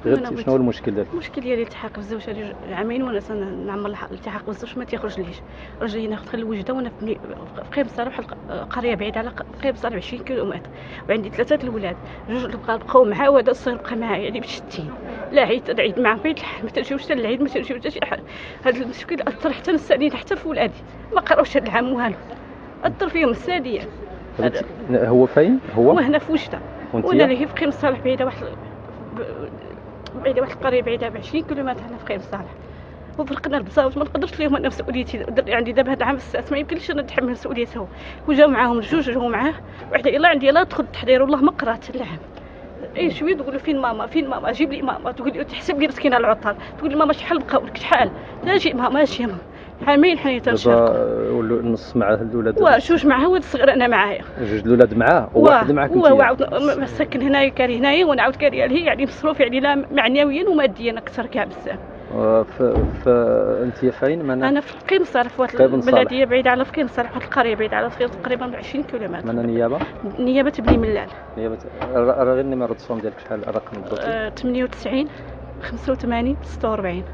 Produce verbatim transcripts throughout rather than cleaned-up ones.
غير شنو هو المشكل ديالك؟ المشكل ديالي التحاق بالزوج، هذه عامين وانا نعمر الالتحاق بالزوج ما تيخرجليش. راجلي هنا في الوجده وانا في قريب صالح، قريه بعيده على قريب صالح عشرين كيلومتر، وعندي ثلاثه الاولاد، جوج بقاو معاه وهذا الصغير بقى معايا، يعني بشتين لا عيد العيد معاه بيت الحال ما تجيوش حتى العيد، ما تجيو حتى شي حاجه. هذا المشكل اثر حتى السنين حتى في ولادي ما قراوش هذا العام والو، اثر فيهم الساديه. هو فين هو؟ هو هنا في وجده، وانا اللي هي في قيم صالح بعيده واحد بعيده واحد القريه بعيده ب عشرين كيلومتر هنا في قيم صالح. وفرقنا البزاوج ما نقدرش ليهم انا مسؤوليتي عندي دابا هذا العام السادس ما يمكنليش انا نتحمل مسؤوليته. وجاو معاهم جوج جاو معاه وحده يلاه عندي لا تدخل التحضير والله ما قرات العام. اي شويه تقول له فين ماما فين ماما جيب لي ماما، تقول لي تحسب لي مسكينه العطل، تقول لي ماما شحال بقاو لك شحال، لا جي ماما ماشي ماما عامين حنا تنشرقوا. دابا ولوا النص مع الاولاد؟ واه جوج معاه ولد صغير انا معايا. جوج الاولاد معاه وواحد معاك انت؟ هو عاود ساكن هنايا كاري هنايا وانا عاود كاري هي، يعني مصروف يعني لا معنويا وماديا اكثر كاع بزاف. ف ف انت فين؟ من انا في قيم صالح في واحد البلديه بعيده على قيم صالح، واحد القريه بعيده على صغير تقريبا ب عشرين كيلومتر. من النيابه؟ نيابه بني ملال. نيابه راه غير النيميرو التصوم ديالك شحال الرقم بالضبط؟ أه ثمانية وتسعين خمسة وثمانين ستة وأربعين.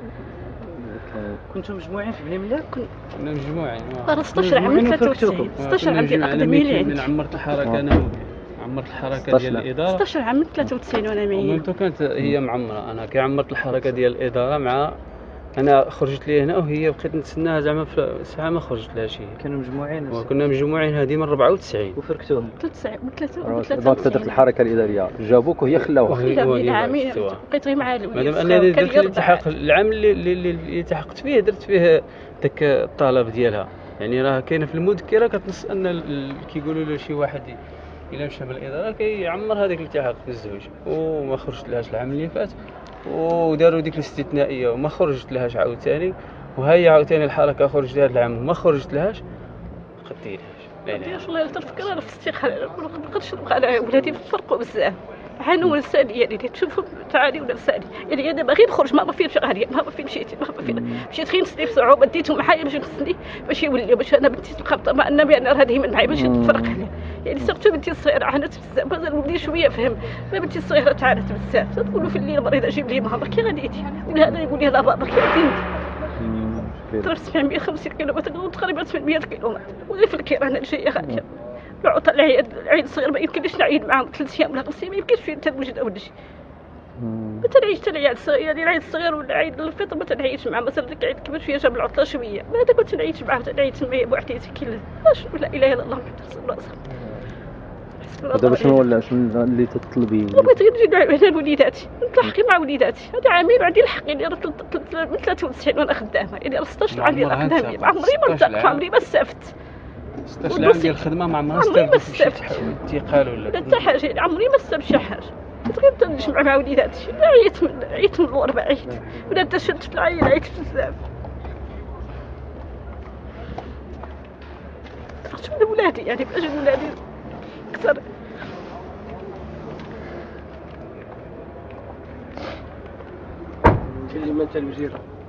كنتم مجموعين في بني ملال؟ كنا مجموعين راه ستطاش عام من ثلاثة وتسعين ستطاش عام ديال الاقدميه اللي عندي. من عمرت الحركه انا عمرت الحركه ديال الاداره ستطاش عام من ثلاثة وتسعين وانا معي. ومنتو كانت هي معمره، انا كي عمرت الحركه ديال الاداره مع انا خرجت لي هنا وهي بقيت نتسناها زعما في ساعه ما خرجت لها شي. كانوا مجموعين وكنا مجموعين هذه من أربعة وتسعين وفركتوهم ثلاثة دونك تدرك الحركه الاداريه جابوك وهي خلاوها خلاوني عامين بقيت غير مع الولاد. مادام انني درت الالتحاق العام اللي اللي اللي التحقت فيه درت فيه داك الطلب ديالها، يعني راه كاينه في المذكره كتنص ان كيقولوا له شي واحد الا مشى بالاداره كيعمر هذاك الالتحاق في الزوج وما خرجت لهاش العام اللي فات، وداروا ديك الاستثنائيه وما خرجت لهاش عاوتاني، وهي عاوتاني الحركه خرجت هذا العام وما خرجت لهاش قديلهاش. لا لا والله تفكر انا في الاستخاره ما نقدرش نبقى على ولادي فرقوا بزاف. حنون الساليه اللي تشوفوا تعالي ولا السالي اللي انا باغي نخرج ماما فين غاديه ماما فين مشيتي ماما فين مشيت خير نسني بصعوبه ديتهم معايا باش نسني باش يوليو باش انا بنتي تلقى مع النبي انا راه ديما معايا باش نتفرق عليها. يعني سيرتو بنتي الصغيره عانت بزاف مازال ولدي شويه فهم، ما بنتي الصغيره تعانت بزاف تقول له في الليل مريضه جيب لي ماما كي غاديتي ولا هذا يقول لي لا بابا كي غادي ضرب سبعمية وخمسين كيلومتر تقريبا ثمانمية كيلومتر وغير في الكير انا جايه غاديه. العطل العيد العيد الصغير ما يمكنليش نعيد معاهم ثلاث ايام ولا خمس ايام ما يمكنش فيه تنوجد ولا شي. ما تنعيش حتى العيد الصغير يعني العيد الصغير ولا عيد الفطر ما تنعيش معاه، مثلا ديك العيد كبر فيها جاب العطله شويه ما هذا كنت نعيش معاه العيد تما بوحديتي كي لا اله الا الله محمد رسول الله. دابا شنو ولا شنو اللي تطلبي؟ بغيت غير نجي على وليداتي نتلاحقي مع وليداتي هذا عامين وعندي الحق يعني راه من ثلاثة وتسعين وانا خدامه يعني راه ستطاش عام ديال الاقدميه ما عمري ما نطق عمري ما استفدت ستطاش عام ديال الخدمه ما عمرها استفدت شي انتقال ولا حتى حاجه يعني عمري ما استفدت شي حاجه. كنت غير نجمع مع وليداتي عييت من عييت من الغربه عييت ولات شدت في العين عييت بزاف. خرجت من ولادي يعني باش ولادي اكثر. اللي ما انت الوزير